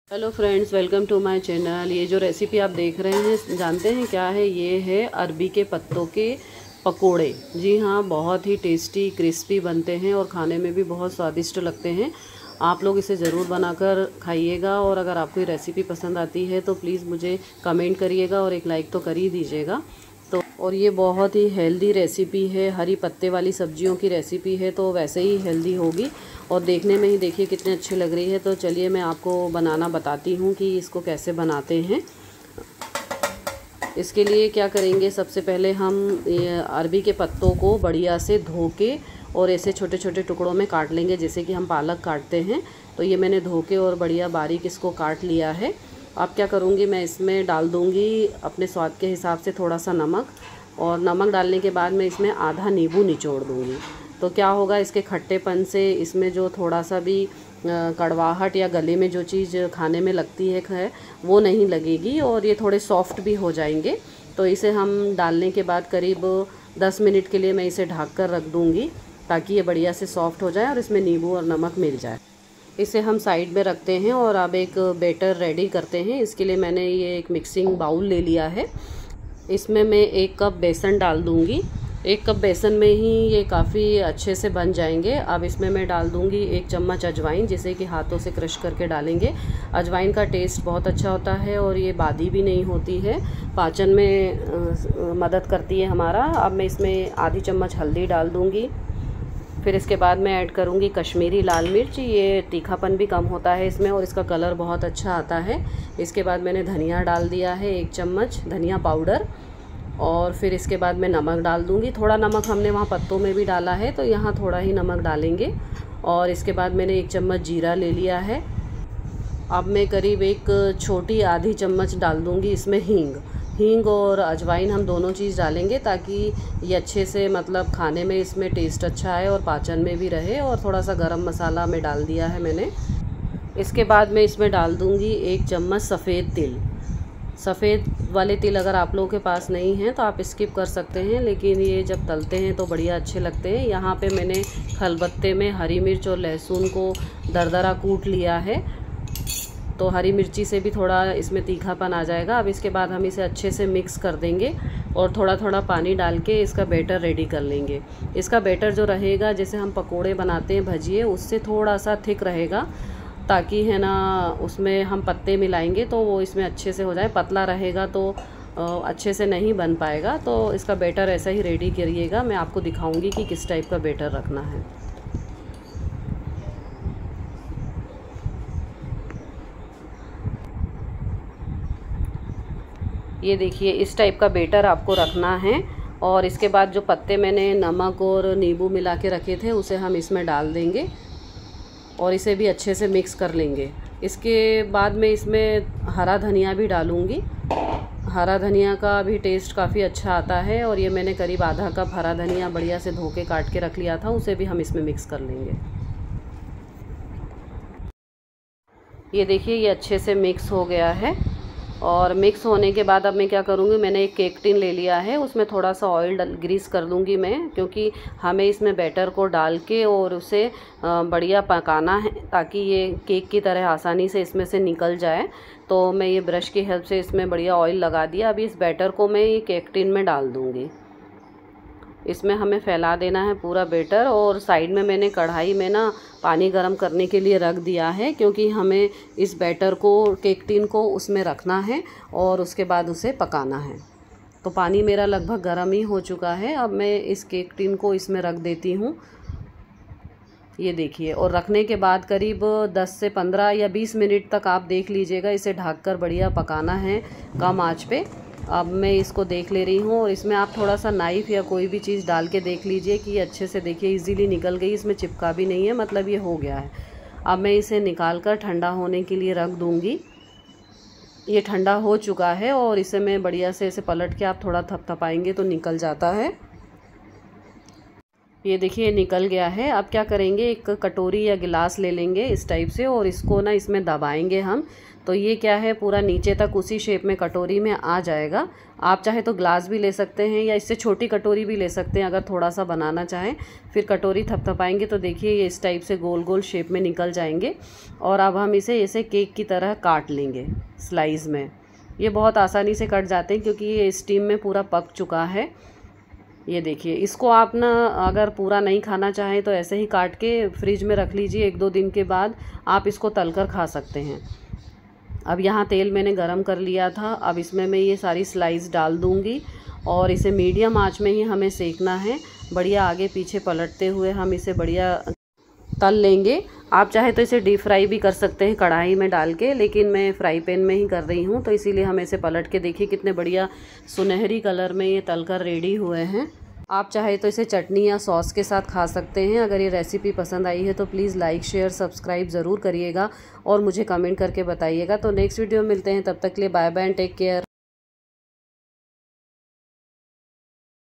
Hello friends, welcome to my channel. ये जो recipe आप देख रहे हैं, जानते हैं क्या है? ये है अरबी के पत्तों के पकोड़े। जी हाँ, बहुत ही टेस्टी क्रिस्पी बनते हैं और खाने में भी बहुत स्वादिष्ट लगते हैं। आप लोग इसे ज़रूर बनाकर खाइएगा और अगर आपको ये रेसिपी पसंद आती है तो प्लीज़ मुझे कमेंट करिएगा और एक लाइक तो कर ही दीजिएगा। तो और ये बहुत ही हेल्दी रेसिपी है, हरी पत्ते वाली सब्जियों की रेसिपी है, तो वैसे ही हेल्दी होगी और देखने में ही देखिए कितनी अच्छी लग रही है। तो चलिए मैं आपको बनाना बताती हूँ कि इसको कैसे बनाते हैं। इसके लिए क्या करेंगे, सबसे पहले हम ये अरबी के पत्तों को बढ़िया से धो के और ऐसे छोटे छोटे टुकड़ों में काट लेंगे, जैसे कि हम पालक काटते हैं। तो ये मैंने धो के और बढ़िया बारीक इसको काट लिया है। अब क्या करूँगी, मैं इसमें डाल दूँगी अपने स्वाद के हिसाब से थोड़ा सा नमक, और नमक डालने के बाद मैं इसमें आधा नींबू निचोड़ दूँगी। तो क्या होगा, इसके खट्टेपन से इसमें जो थोड़ा सा भी कड़वाहट या गले में जो चीज़ खाने में लगती है वो नहीं लगेगी और ये थोड़े सॉफ्ट भी हो जाएंगे। तो इसे हम डालने के बाद करीब 10 मिनट के लिए मैं इसे ढक कर रख दूँगी ताकि ये बढ़िया से सॉफ्ट हो जाए और इसमें नींबू और नमक मिल जाए। इसे हम साइड में रखते हैं और अब एक बैटर रेडी करते हैं। इसके लिए मैंने ये एक मिक्सिंग बाउल ले लिया है। इसमें मैं 1 कप बेसन डाल दूँगी। 1 कप बेसन में ही ये काफ़ी अच्छे से बन जाएंगे। अब इसमें मैं डाल दूँगी 1 चम्मच अजवाइन, जिसे कि हाथों से क्रश करके डालेंगे। अजवाइन का टेस्ट बहुत अच्छा होता है और ये बादी भी नहीं होती है, पाचन में मदद करती है हमारा। अब मैं इसमें आधी चम्मच हल्दी डाल दूँगी। फिर इसके बाद मैं ऐड करूँगी कश्मीरी लाल मिर्च। ये तीखापन भी कम होता है इसमें और इसका कलर बहुत अच्छा आता है। इसके बाद मैंने धनिया डाल दिया है 1 चम्मच धनिया पाउडर, और फिर इसके बाद मैं नमक डाल दूँगी। थोड़ा नमक हमने वहाँ पत्तों में भी डाला है तो यहाँ थोड़ा ही नमक डालेंगे। और इसके बाद मैंने 1 चम्मच जीरा ले लिया है। अब मैं करीब एक छोटी आधी चम्मच डाल दूँगी इसमें हींग और अजवाइन, हम दोनों चीज़ डालेंगे ताकि ये अच्छे से मतलब खाने में इसमें टेस्ट अच्छा आए और पाचन में भी रहे। और थोड़ा सा गरम मसाला में डाल दिया है मैंने। इसके बाद मैं इसमें डाल दूँगी 1 चम्मच सफ़ेद तिल। सफ़ेद वाले तिल अगर आप लोगों के पास नहीं हैं तो आप स्किप कर सकते हैं, लेकिन ये जब तलते हैं तो बढ़िया अच्छे लगते हैं। यहाँ पे मैंने खलबत्ते में हरी मिर्च और लहसुन को दरदरा कूट लिया है, तो हरी मिर्ची से भी थोड़ा इसमें तीखापन आ जाएगा। अब इसके बाद हम इसे अच्छे से मिक्स कर देंगे और थोड़ा थोड़ा पानी डाल के इसका बैटर रेडी कर लेंगे। इसका बैटर जो रहेगा, जैसे हम पकोड़े बनाते हैं भजिए, उससे थोड़ा सा थिक रहेगा, ताकि है ना उसमें हम पत्ते मिलाएंगे तो वो इसमें अच्छे से हो जाए। पतला रहेगा तो अच्छे से नहीं बन पाएगा। तो इसका बैटर ऐसा ही रेडी करिएगा। मैं आपको दिखाऊंगी कि किस टाइप का बैटर रखना है। ये देखिए, इस टाइप का बैटर आपको रखना है। और इसके बाद जो पत्ते मैंने नमक और नींबू मिला के रखे थे उसे हम इसमें डाल देंगे और इसे भी अच्छे से मिक्स कर लेंगे। इसके बाद मैं इसमें हरा धनिया भी डालूँगी। हरा धनिया का भी टेस्ट काफ़ी अच्छा आता है। और ये मैंने करीब आधा कप हरा धनिया बढ़िया से धो के काट के रख लिया था, उसे भी हम इसमें मिक्स कर लेंगे। ये देखिए, ये अच्छे से मिक्स हो गया है। और मिक्स होने के बाद अब मैं क्या करूँगी, मैंने एक केक टिन ले लिया है, उसमें थोड़ा सा ऑयल ग्रीस कर दूँगी मैं, क्योंकि हमें इसमें बैटर को डाल के और उसे बढ़िया पकाना है ताकि ये केक की तरह आसानी से इसमें से निकल जाए। तो मैं ये ब्रश की हेल्प से इसमें बढ़िया ऑयल लगा दिया। अभी इस बैटर को मैं ये केक टिन में डाल दूँगी। इसमें हमें फैला देना है पूरा बैटर। और साइड में मैंने कढ़ाई में ना पानी गर्म करने के लिए रख दिया है, क्योंकि हमें इस बैटर को, केक टिन को उसमें रखना है और उसके बाद उसे पकाना है। तो पानी मेरा लगभग गर्म ही हो चुका है। अब मैं इस केक टिन को इसमें रख देती हूँ। ये देखिए, और रखने के बाद करीब 10 से 15 या 20 मिनट तक आप देख लीजिएगा, इसे ढककर बढ़िया पकाना है कम आंच पे। अब मैं इसको देख ले रही हूँ और इसमें आप थोड़ा सा नाइफ़ या कोई भी चीज़ डाल के देख लीजिए कि ये अच्छे से, देखिए इजीली निकल गई, इसमें चिपका भी नहीं है, मतलब ये हो गया है। अब मैं इसे निकाल कर ठंडा होने के लिए रख दूँगी। ये ठंडा हो चुका है और इसे मैं बढ़िया से इसे पलट के आप थोड़ा थपथपाएंगे तो निकल जाता है। ये देखिए निकल गया है। अब क्या करेंगे, एक कटोरी या गिलास ले लेंगे इस टाइप से और इसको ना इसमें दबाएंगे हम, तो ये क्या है पूरा नीचे तक उसी शेप में कटोरी में आ जाएगा। आप चाहे तो ग्लास भी ले सकते हैं या इससे छोटी कटोरी भी ले सकते हैं अगर थोड़ा सा बनाना चाहें। फिर कटोरी थपथपाएंगे तो देखिए ये इस टाइप से गोल गोल शेप में निकल जाएंगे। और अब हम इसे ऐसे केक की तरह काट लेंगे स्लाइस में। ये बहुत आसानी से कट जाते हैं क्योंकि ये स्टीम में पूरा पक चुका है। ये देखिए, इसको आप ना अगर पूरा नहीं खाना चाहें तो ऐसे ही काट के फ्रिज में रख लीजिए। 1-2 दिन के बाद आप इसको तलकर खा सकते हैं। अब यहाँ तेल मैंने गरम कर लिया था। अब इसमें मैं ये सारी स्लाइस डाल दूँगी और इसे मीडियम आंच में ही हमें सेकना है। बढ़िया आगे पीछे पलटते हुए हम इसे बढ़िया तल लेंगे। आप चाहे तो इसे डीप फ्राई भी कर सकते हैं कढ़ाई में डाल के, लेकिन मैं फ्राई पैन में ही कर रही हूँ, तो इसीलिए हम इसे पलट के देखिए कितने बढ़िया सुनहरी कलर में ये तलकर रेडी हुए हैं। आप चाहे तो इसे चटनी या सॉस के साथ खा सकते हैं। अगर ये रेसिपी पसंद आई है तो प्लीज़ लाइक शेयर सब्सक्राइब ज़रूर करिएगा और मुझे कमेंट करके बताइएगा। तो नेक्स्ट वीडियो में मिलते हैं, तब तक के लिए bye bye and take care.